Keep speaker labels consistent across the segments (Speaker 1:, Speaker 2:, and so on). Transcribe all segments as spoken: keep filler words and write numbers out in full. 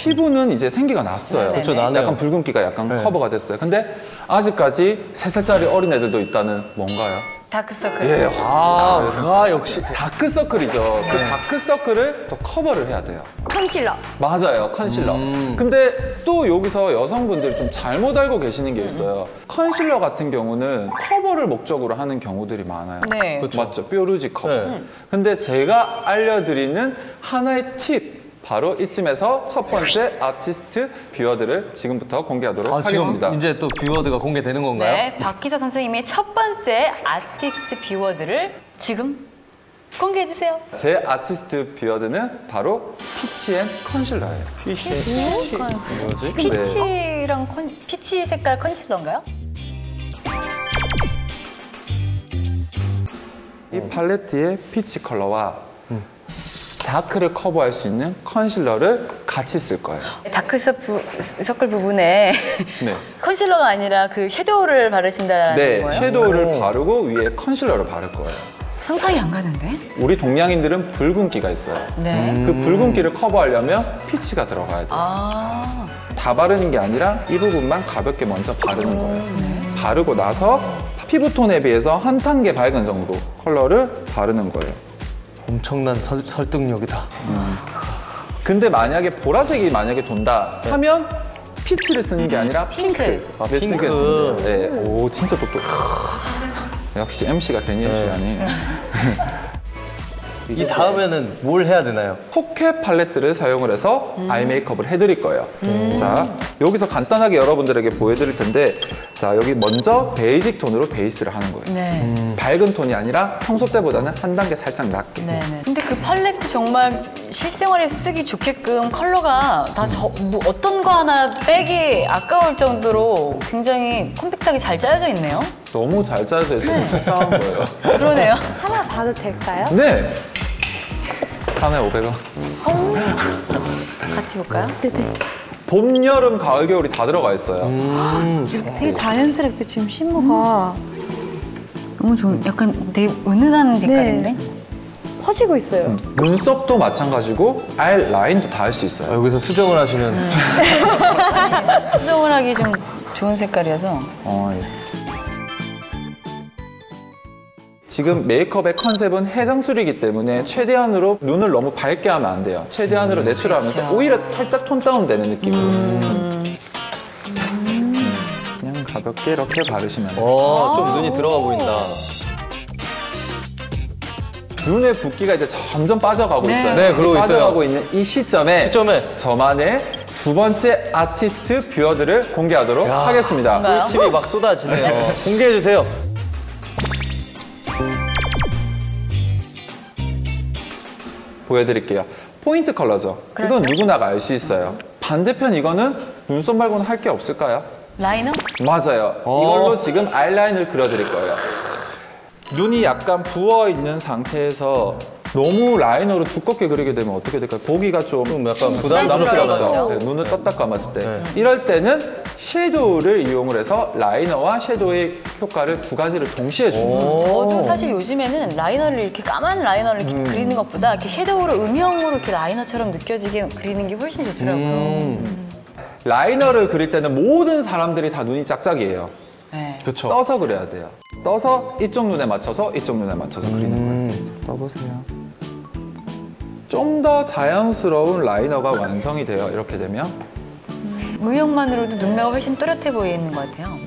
Speaker 1: 피부는 이제 생기가 났어요.
Speaker 2: 그렇죠, 나네요.
Speaker 1: 약간 붉은기가 약간
Speaker 2: 네.
Speaker 1: 커버가 됐어요. 근데 아직까지 세 살짜리 어린애들도 있다는 뭔가요?
Speaker 3: 다크서클.
Speaker 1: 예,
Speaker 2: 아, 아 역시.
Speaker 1: 다크서클이죠. 그 다크서클을 더 커버를 해야 돼요.
Speaker 3: 컨실러.
Speaker 1: 맞아요, 컨실러.
Speaker 2: 음.
Speaker 1: 근데 또 여기서 여성분들이 좀 잘못 알고 계시는 게 있어요. 컨실러 같은 경우는 커버를 목적으로 하는 경우들이 많아요.
Speaker 3: 네.
Speaker 2: 그렇죠.
Speaker 1: 맞죠? 뾰루지 커버.
Speaker 2: 네.
Speaker 1: 근데 제가 알려드리는 하나의 팁, 바로 이쯤에서 첫 번째 아티스트 뷰어들을 지금부터 공개하도록
Speaker 2: 아,
Speaker 1: 하겠습니다.
Speaker 2: 지금 이제 또 뷰어드가 공개되는 건가요?
Speaker 3: 네, 박희서 선생님의 첫 번째 아티스트 뷰어들을 지금 공개해 주세요.
Speaker 1: 제 아티스트 뷰어드는 바로 피치 앤 컨실러예요.
Speaker 2: 피쉬.
Speaker 1: 뭐지? 네.
Speaker 3: 피치랑 컨, 피치 색깔 컨실러인가요?
Speaker 1: 이 팔레트의 피치 컬러와 다크를 커버할 수 있는 컨실러를 같이 쓸 거예요.
Speaker 3: 다크서클 부분에
Speaker 1: 네.
Speaker 3: 컨실러가 아니라 그 섀도우를 바르신다는
Speaker 1: 네,
Speaker 3: 거예요?
Speaker 1: 섀도우를 바르고 위에 컨실러를 바를 거예요.
Speaker 3: 상상이 안 가는데?
Speaker 1: 우리 동양인들은 붉은기가 있어요.
Speaker 3: 네.
Speaker 1: 그 붉은기를 커버하려면 피치가 들어가야 돼요.
Speaker 3: 아.
Speaker 1: 다 바르는 게 아니라 이 부분만 가볍게 먼저 바르는 거예요. 바르고 나서 피부톤에 비해서 한 단계 밝은 정도 컬러를 바르는 거예요.
Speaker 2: 엄청난 설, 설득력이다.
Speaker 1: 음. 근데 만약에 보라색이 만약에 돈다 하면 피치를 쓰는 게 아니라 핑크.
Speaker 3: 핑크.
Speaker 1: 아,
Speaker 2: 핑크.
Speaker 1: 네. 오, 진짜 똑똑. 역시 엠씨가 괜히 엠씨가 아니.
Speaker 2: 이 다음에는 뭘 해야 되나요?
Speaker 1: 포켓 팔레트를 사용을 해서
Speaker 3: 음.
Speaker 1: 아이 메이크업을 해드릴 거예요. 음. 자, 여기서 간단하게 여러분들에게 보여드릴 텐데, 자, 여기 먼저 베이직 톤으로 베이스를 하는 거예요.
Speaker 3: 네.
Speaker 1: 음. 밝은 톤이 아니라 평소 때보다는 한 단계 살짝 낮게.
Speaker 3: 네네. 근데 그 팔레트 정말 실생활에 쓰기 좋게끔 컬러가 다 저, 뭐 어떤 거 하나 빼기 아까울 정도로 굉장히 컴팩트하게 잘 짜여져 있네요.
Speaker 1: 너무 잘 짜여져 있어서 속상한 거예요.
Speaker 3: 그러네요.
Speaker 4: 하나 봐도 될까요?
Speaker 1: 네! 하나에 오백 원.
Speaker 3: 같이 볼까요?
Speaker 4: 네네.
Speaker 1: 봄, 여름, 가을, 겨울이 다 들어가 있어요.
Speaker 2: 음.
Speaker 4: 되게 자연스럽게 지금 실무가
Speaker 3: 너무 좋은, 약간 되게 은은한 색깔인데?
Speaker 4: 퍼지고 있어요.
Speaker 1: 음. 눈썹도 마찬가지고 아이 라인도 다 할 수 있어요.
Speaker 2: 아, 여기서 수정을 하시면
Speaker 3: 수정을 하기 좀 좋은 색깔이어서.
Speaker 1: 어, 예. 지금 메이크업의 컨셉은 해장술이기 때문에 최대한으로 눈을 너무 밝게 하면 안 돼요. 최대한으로
Speaker 2: 음,
Speaker 1: 내추럴하면서
Speaker 3: 그렇죠.
Speaker 1: 오히려 살짝 톤 다운되는 느낌으로.
Speaker 3: 음.
Speaker 1: 그냥 가볍게 이렇게 바르시면 돼요.
Speaker 2: 어, 좀 눈이 들어가 보인다.
Speaker 1: 눈의 붓기가 이제 점점 빠져가고
Speaker 3: 네.
Speaker 1: 있어요.
Speaker 2: 네, 그러고 있어요.
Speaker 1: 빠져가고 있는 이 시점에,
Speaker 2: 시점에
Speaker 1: 저만의 두 번째 아티스트 뷰어들을 공개하도록
Speaker 2: 야.
Speaker 1: 하겠습니다.
Speaker 3: 뭔가요?
Speaker 2: 팁이 막 쏟아지네요. 공개해 주세요.
Speaker 1: 보여드릴게요. 포인트 컬러죠.
Speaker 3: 그렇죠.
Speaker 1: 이건 누구나가 알 수 있어요. 반대편 이거는 눈썹 말고는 할 게 없을까요?
Speaker 3: 라이너?
Speaker 1: 맞아요.
Speaker 2: 어.
Speaker 1: 이걸로 지금 아이라인을 그려드릴 거예요. 눈이 약간 부어있는 상태에서 너무 라이너로 두껍게 그리게 되면 어떻게 될까요? 보기가 좀,
Speaker 2: 좀 약간
Speaker 3: 부담스러워요.
Speaker 1: 부담스럽죠. 네, 눈을 떴다 감았을 때.
Speaker 2: 네.
Speaker 1: 이럴 때는 섀도우를 이용을 해서 라이너와 섀도우의 효과를 두 가지를 동시에 주는 거죠.
Speaker 3: 저도 사실 요즘에는 라이너를 이렇게 까만 라이너를 이렇게 그리는 것보다 이렇게 섀도우로 음영으로 이렇게 라이너처럼 느껴지게 그리는 게 훨씬 좋더라고요.
Speaker 2: 음.
Speaker 1: 라이너를 그릴 때는 모든 사람들이 다 눈이 짝짝이에요.
Speaker 3: 네.
Speaker 2: 그렇죠.
Speaker 1: 떠서 그려야 돼요. 떠서 이쪽 눈에 맞춰서 이쪽 눈에 맞춰서 그리는
Speaker 2: 음.
Speaker 1: 거예요. 자, 떠보세요. 좀 더 자연스러운 라이너가 완성이 돼요. 이렇게 되면.
Speaker 3: 음영만으로도 눈매가 훨씬 또렷해 보이는 것 같아요.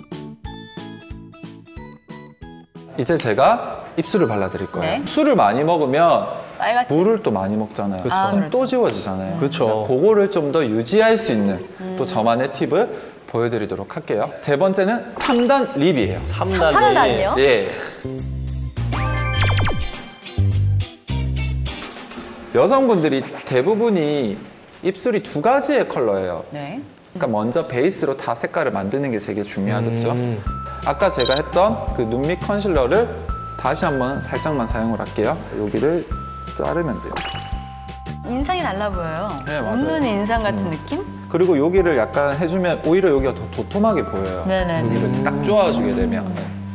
Speaker 1: 이제 제가 입술을 발라드릴 거예요.
Speaker 3: 네.
Speaker 1: 술을 많이 먹으면
Speaker 3: 빨갛지?
Speaker 1: 물을 또 많이 먹잖아요.
Speaker 2: 그쵸.
Speaker 3: 아,
Speaker 1: 그럼
Speaker 3: 그렇죠.
Speaker 1: 또 지워지잖아요.
Speaker 2: 그쵸.
Speaker 1: 자, 그거를 좀 더 유지할 수 있는 또 저만의 팁을 보여드리도록 할게요. 세 번째는 삼 단 립이에요.
Speaker 2: 삼
Speaker 3: 삼
Speaker 2: 단이.
Speaker 3: 단이요?
Speaker 1: 예. 여성분들이 대부분이 입술이 두 가지의 컬러예요.
Speaker 3: 네.
Speaker 1: 그러니까 먼저 베이스로 다 색깔을 만드는 게 되게 중요하겠죠.
Speaker 2: 음.
Speaker 1: 아까 제가 했던 그 눈 밑 컨실러를 다시 한번 살짝만 사용을 할게요. 여기를 자르면 돼요.
Speaker 3: 인상이 달라 보여요.
Speaker 1: 네, 맞아요.
Speaker 3: 웃는 인상 같은 느낌?
Speaker 1: 그리고 여기를 약간 해주면 오히려 여기가 더 도톰하게 보여요.
Speaker 3: 네네네.
Speaker 1: 여기를 딱 쪼아주게 되면.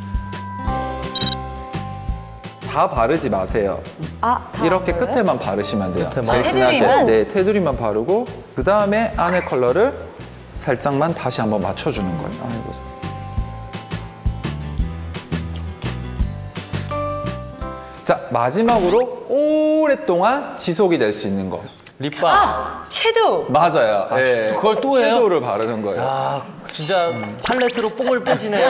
Speaker 1: 다 바르지 마세요.
Speaker 4: 아, 다
Speaker 1: 이렇게
Speaker 4: 알아요?
Speaker 1: 끝에만 바르시면 돼요.
Speaker 2: 끝에만?
Speaker 1: 제일
Speaker 3: 아,
Speaker 1: 진하게.
Speaker 3: 테두리만?
Speaker 1: 네, 테두리만 바르고 그 다음에 안에 컬러를 살짝만 다시 한번 맞춰주는 거예요. 아이고. 자, 마지막으로 오랫동안 지속이 될 수 있는 거.
Speaker 2: 립밤.
Speaker 3: 아, 섀도우.
Speaker 1: 맞아요.
Speaker 2: 아,
Speaker 1: 예.
Speaker 2: 그걸 또 해요?
Speaker 1: 섀도우를 바르는 거예요.
Speaker 2: 아, 진짜 팔레트로 뽕을 빼시네요.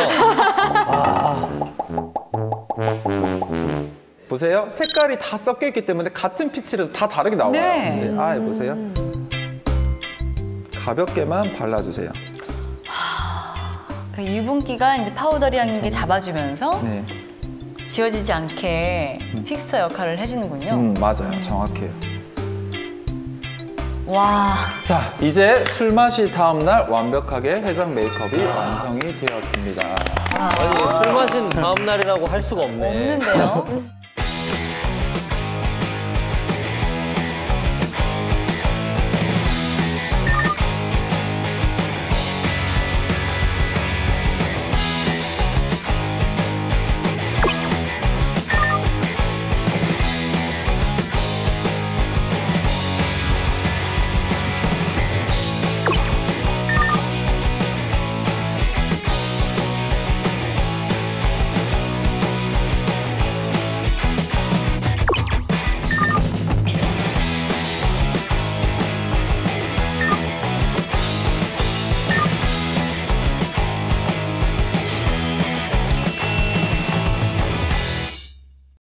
Speaker 1: 보세요. 색깔이 다 섞여 있기 때문에 같은 피치로 다 다르게 나와요.
Speaker 3: 네.
Speaker 1: 네. 아, 보세요. 가볍게만 발라주세요.
Speaker 3: 그 유분기가 이제 파우더리한 게 잡아주면서
Speaker 1: 네.
Speaker 3: 지워지지 않게 픽서 역할을 해주는군요.
Speaker 1: 음, 맞아요. 정확해요.
Speaker 3: 와,
Speaker 1: 자, 이제 술 마실 다음 날 완벽하게 해장 메이크업이 완성이 되었습니다.
Speaker 2: 아니, 술 마신 다음 날이라고 할 수가 없네.
Speaker 3: 없는데요?